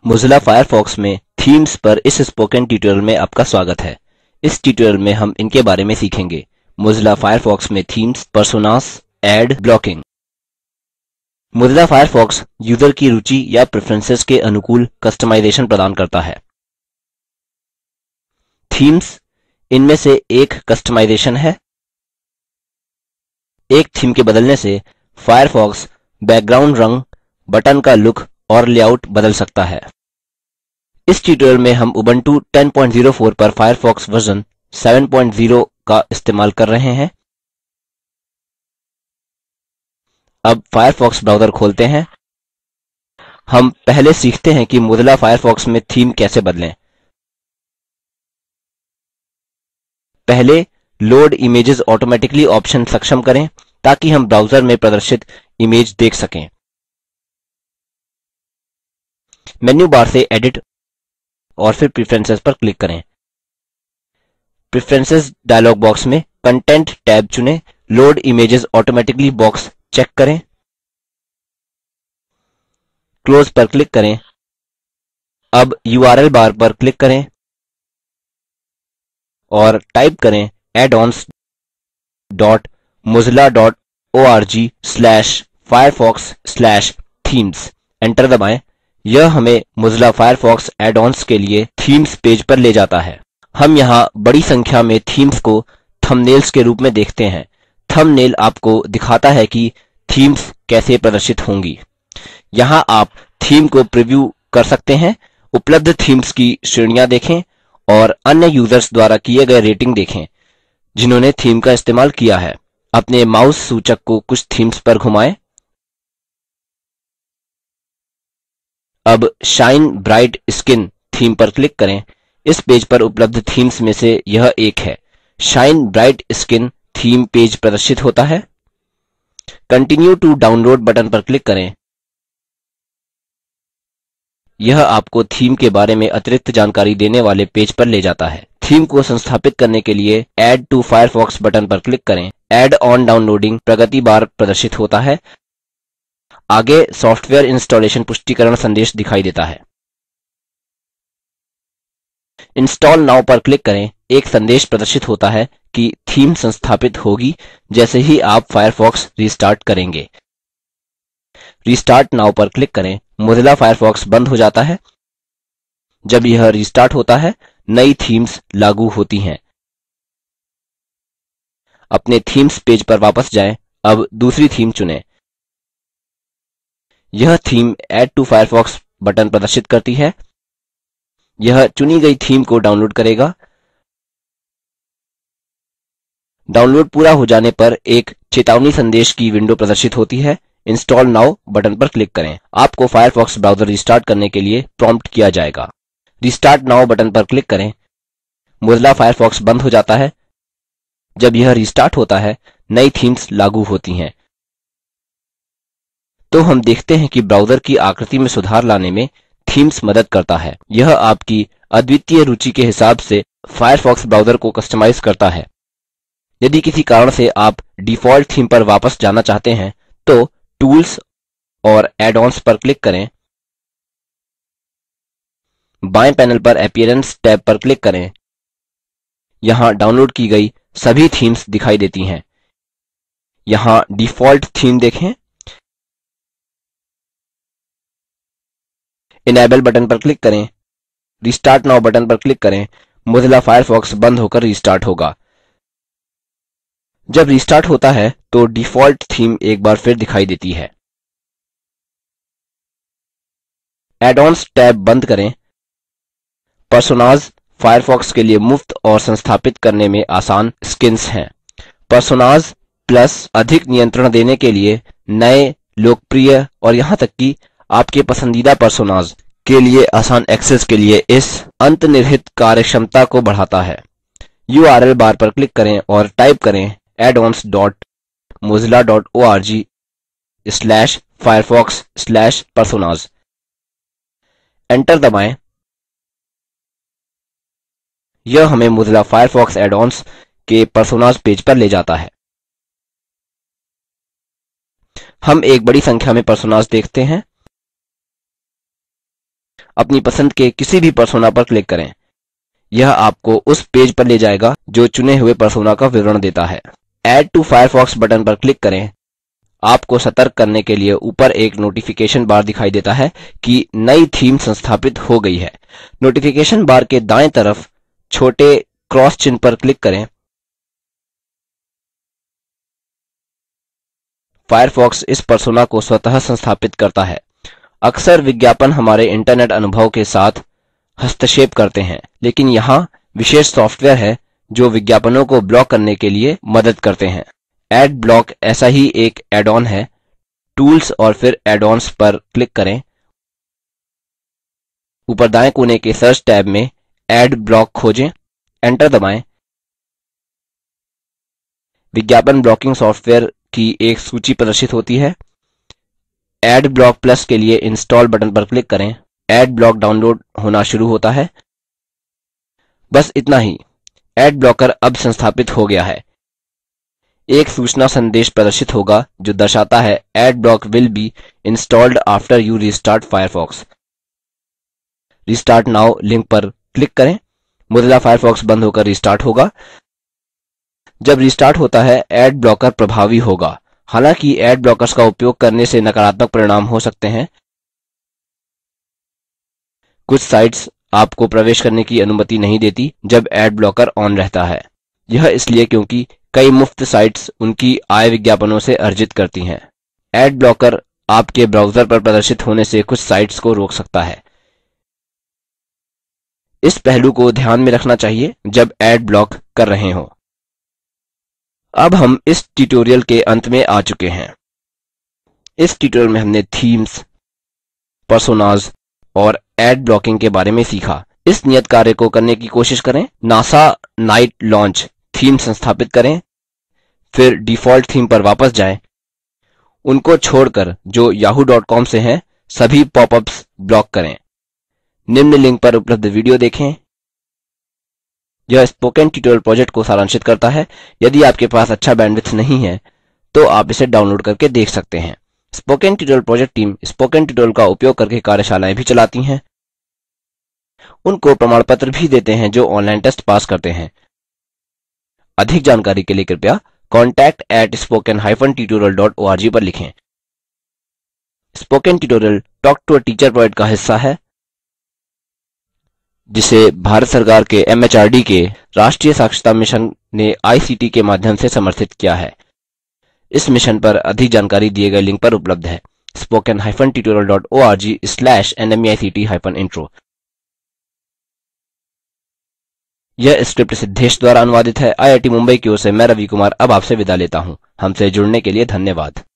Mozilla Firefox में themes पर इस स्पोकन ट्यूटोरियल में आपका स्वागत है। इस ट्यूटोरियल में हम इनके बारे में सीखेंगे। मोज़िला फायरफॉक्स में themes, personas, ad, blocking. Mozilla Firefox user की रुचि या प्रेफरेंसेस के अनुकूल कस्टमाइजेशन प्रदान करता है। थीम्स इनमें से एक कस्टमाइजेशन है। एक थीम के बदलने से फायरफॉक्स बैकग्राउंड रंग, बटन का लुक और लेआउट बदल सकता है। इस ट्यूटोरियल में हम उबंटू 10.04 पर फायरफॉक्स वर्जन 7.0 का इस्तेमाल कर रहे हैं। अब फायरफॉक्स ब्राउज़र खोलते हैं। हम पहले सीखते हैं कि मोज़िला फायरफॉक्स में थीम कैसे बदलें। पहले लोड इमेजेस ऑटोमेटिकली ऑप्शन सक्षम करें ताकि हम ब्राउज़र में प्रदर्शित इमेज देख सकें। मेन्यू बार से एडिट और फिर प्रेफरेंसेस पर क्लिक करें। प्रेफरेंसेस डायलॉग बॉक्स में कंटेंट टैब चुनें। Load images automatically box check करें। क्लोज पर क्लिक करें। अब URL बार पर क्लिक करें और टाइप करें addons.mozilla.org/firefox/themes। एंटर दबाएं। यह हमें मोज़िला फायरफॉक्स एड-ऑन्स के लिए थीम्स पेज पर ले जाता है। हम यहाँ बड़ी संख्या में थीम्स को थंबनेल्स के रूप में देखते हैं। थंबनेल आपको दिखाता है कि थीम्स कैसे प्रदर्शित होंगी। यहाँ आप थीम को प्रीव्यू कर सकते हैं, उपलब्ध थीम्स की श्रेणियाँ देखें और अन्य यूजर्स द्वारा किए गए रेटिंग देखें जिन्होंने थीम का इस्तेमाल किया है। अपने माउस सूचक को कुछ थीम्स पर घुमाएं। अब शाइन ब्राइट स्किन थीम पर क्लिक करें। इस पेज पर उपलब्ध थीम्स में से यह एक है। Shine bright skin theme page प्रदर्शित होता है। कंटिन्यू टू डाउनलोड बटन पर क्लिक करें। यह आपको थीम के बारे में अतिरिक्त जानकारी देने वाले पेज पर ले जाता है। थीम को संस्थापित करने के लिए ऐड टू फायरफॉक्स बटन पर क्लिक करें। ऐड ऑन डाउनलोडिंग प्रगति बार प्रदर्शित होता है। आगे सॉफ्टवेयर इंस्टॉलेशन पुष्टिकरण संदेश दिखाई देता है। इंस्टॉल नाउ पर क्लिक करें। एक संदेश प्रदर्शित होता है कि थीम संस्थापित होगी जैसे ही आप फायरफॉक्स रिस्टार्ट करेंगे। रिस्टार्ट नाउ पर क्लिक करें। मोज़िला फायरफॉक्स बंद हो जाता है। जब यह रिस्टार्ट होता है, नई थीम्स लागू होती हैं। अपने थीम्स पेज पर वापस जाएं। अब दूसरी थीम चुनें। यह theme add to Firefox button प्रदर्शित करती है। यह चुनी गई थीम को डाउनलोड करेगा। डाउनलोड पूरा हो जाने पर एक चेतावनी संदेश की विंडो प्रदर्शित होती है। इंस्टॉल नाउ बटन पर क्लिक करें। आपको फायरफॉक्स ब्राउज़र रिस्टार्ट करने के लिए प्रॉम्प्ट किया जाएगा। रिस्टार्ट नाउ बटन पर क्लिक करें। मोज़िला फायरफॉक्स बंद हो जाता है। जब यह रिस्टार्ट होता है, नई थीम्स लागू होती हैं। तो हम देखते हैं कि ब्राउज़र की आकृति में सुधार लाने में थीम्स मदद करता है। यह आपकी अद्वितीय रुचि के हिसाब से फायरफॉक्स ब्राउज़र को कस्टमाइज करता है। यदि किसी कारण से आप डिफ़ॉल्ट थीम पर वापस जाना चाहते हैं तो टूल्स और एड-ऑन्स पर क्लिक करें। बाएं पैनल पर अपीयरेंस टैब पर क्लिक करें। यहाँ डाउनलोड की गई सभी थीम्स दिखाई देती हैं। यहाँ डिफ़ॉल्ट थीम देखें। इनेबल बटन पर क्लिक करें। रिस्टार्ट नाउ बटन पर क्लिक करें। मोज़िला फायरफॉक्स बंद होकर रिस्टार्ट होगा। जब रिस्टार्ट होता है तो डिफ़ॉल्ट थीम एक बार फिर दिखाई देती है। एड-ऑन्स टैब बंद करें। पर्सोनास फायरफॉक्स के लिए मुफ्त और संस्थापित करने में आसान स्किन्स हैं। पर्सोनास प्लस अधिक नियंत्रण देने के लिए नए, लोकप्रिय और यहाँ तक कि आपके पसंदीदा पर्सोनास के लिए आसान एक्सेस के लिए इस अंतर्निहित कार्यक्षमता को बढ़ाता है। URL बार पर क्लिक करें और टाइप करें addons.mozilla.org/firefox/personas। एंटर दबाएं। यह हमें मोज़िला फायरफॉक्स एड-ऑन्स के पर्सोनास पेज पर ले जाता है। हम एक बड़ी संख्या में पर्सोनास देखते हैं। अपनी पसंद के किसी भी पर्सोना पर क्लिक करें। यह आपको उस पेज पर ले जाएगा जो चुने हुए पर्सोना का विवरण देता है। ऐड टू फायरफॉक्स बटन पर क्लिक करें। आपको सतर्क करने के लिए ऊपर एक नोटिफिकेशन बार दिखाई देता है कि नई थीम संस्थापित हो गई है। नोटिफिकेशन बार के दाएं तरफ छोटे क्रॉस चिन्ह पर क्लिक करें। फायरफॉक्स इस पर्सोना को स्वतः संस्थापित करता है। अक्सर विज्ञापन हमारे इंटरनेट अनुभव के साथ हस्तक्षेप करते हैं, लेकिन यहाँ विशेष सॉफ्टवेयर है जो विज्ञापनों को ब्लॉक करने के लिए मदद करते हैं। एड ब्लॉक ऐसा ही एक एड ऑन है। टूल्स और फिर एड ऑन्स पर क्लिक करें। ऊपर दाएं कोने के सर्च टैब में एड ब्लॉक खोजें, एंटर दबाएं। विज्ञापन ब्लॉकिंग सॉफ्टवेयर की एक सूची प्रदर्शित होती है। एड ब्लॉक प्लस के लिए इंस्टॉल बटन पर क्लिक करें। एड ब्लॉक डाउनलोड होना शुरू होता है। बस इतना ही, एड ब्लॉकर अब संस्थापित हो गया है। एक सूचना संदेश प्रदर्शित होगा जो दर्शाता है ad block will be installed after you restart Firefox. Restart now link पर क्लिक करें। मोज़िला फायरफॉक्स बंद होकर रिस्टार्ट होगा। जब रिस्टार्ट होता है एड ब्लॉकर प्रभावी होगा। हालांकि एड ब्लॉकर्स का उपयोग करने से नकारात्मक परिणाम हो सकते हैं। कुछ साइट्स आपको प्रवेश करने की अनुमति नहीं देती जब एड ब्लॉकर ऑन रहता है। यह इसलिए क्योंकि कई मुफ्त साइट्स उनकी आय विज्ञापनों से अर्जित करती हैं। एड ब्लॉकर आपके ब्राउज़र पर प्रदर्शित होने से कुछ साइट्स को रोक सकता है। इस पहलू को ध्यान में रखना चाहिए जब एड ब्लॉक कर रहे हों। अब हम इस ट्यूटोरियल के अंत में आ चुके हैं। इस ट्यूटोरियल में हमने थीम्स, पर्सोनाज और एड ब्लॉकिंग के बारे में सीखा। इस नियत कार्य को करने की कोशिश करें। नासा नाइट लॉन्च थीम संस्थापित करें, फिर डिफ़ॉल्ट थीम पर वापस जाएं। उनको छोड़कर जो yahoo.com से हैं सभी पॉपअप्स ब्लॉक करें। निम्न लिंक पर उपलब्ध वीडियो देखें। यह स्पोकन ट्यूटोरियल प्रोजेक्ट को सारांशित करता है। यदि आपके पास अच्छा बैंडविड्थ नहीं है तो आप इसे डाउनलोड करके देख सकते हैं। Spoken tutorial project team spoken tutorial का उपयोग करके कार्यशालाएँ भी चलाती हैं। उनको प्रमाण पत्र भी देते हैं जो ऑनलाइन टेस्ट पास करते हैं। अधिक जानकारी के लिए कृपया contact@spoken-tutorial.org पर लिखें। Spoken tutorial talk to a teacher project का हिस्सा है, जिसे भारत सरकार के MHRD के राष्ट्रीय साक्षरता मिशन ने ICT के माध्यम से समर्थित किया है। इस मिशन पर अधिक जानकारी दिए गए लिंक पर उपलब्ध है spoken-tutorial.org/nmeict-intro। यह स्क्रिप्ट सिद्धेश द्वारा अनुवादित है। IIT मुंबई की ओर से मैं रवि कुमार अब आपसे विदा लेता हूँ। हमसे जुड़ने के लिए धन्यवाद।